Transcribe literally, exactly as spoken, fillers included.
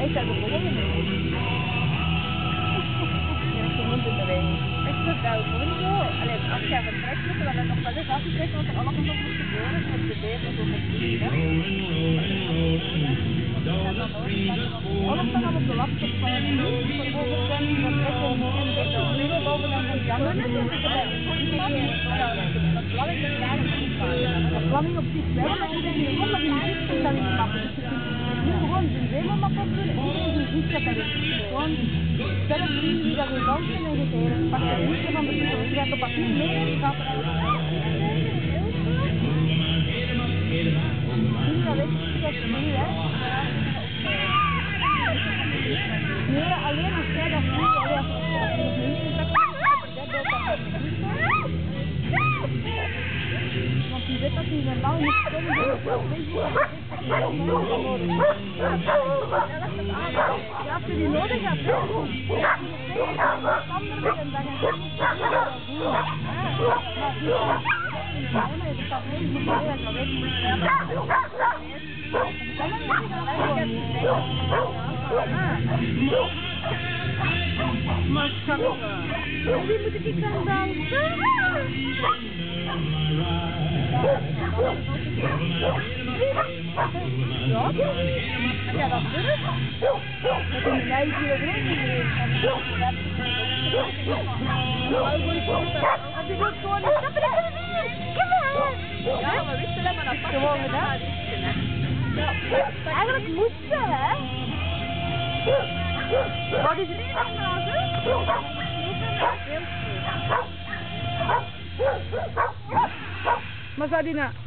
mij staat er gewoon in. Ik vind dat gewoon zo. Alleen als je vertrekt, moeten we dan nog wel eens afspreken wat er allemaal nog moet gebeuren met de leven zo met die. Alles dan op de laptop van een vervolgens dan dat echt wel niet in de hele boven dan van jammer net is het erbij. Dat planning is daar niet van. Dat planning op zich wel, maar je bent niet helemaal niet goed dat in de mappen. Dus je kunt nu gewoon een zeemelmap opdoen en iedereen ziet dat dat is. Gewoon zelf zien wie dat wil dansen en je zegt, pak je niet van de puzzel. Als je dat op papier meeneemt, je gaat er al aan. Dat weet je dat je nu, hè. Nee, alleen als jij dat niet, alleen als je nog niet in dat want je weet dat hij normaal niet kunnen ja, als je die nodig hebt, hè. Anders en dan ga je niet doen. Maar die is dat niet goed, hè. Dat weet je. Maar schatje, wie moet ik gaan dansen? Ja? Ja, dat durft. Dat is een meisje hier ook niet meer. En die doet gewoon niet. Dat ben ik weer. Kom maar. Ja, maar wist je dat maar dat past gewoon gedaan. Ja, eigenlijk moet ze, hè? Wat is er hier nog naast, hè? Maar zou die nou...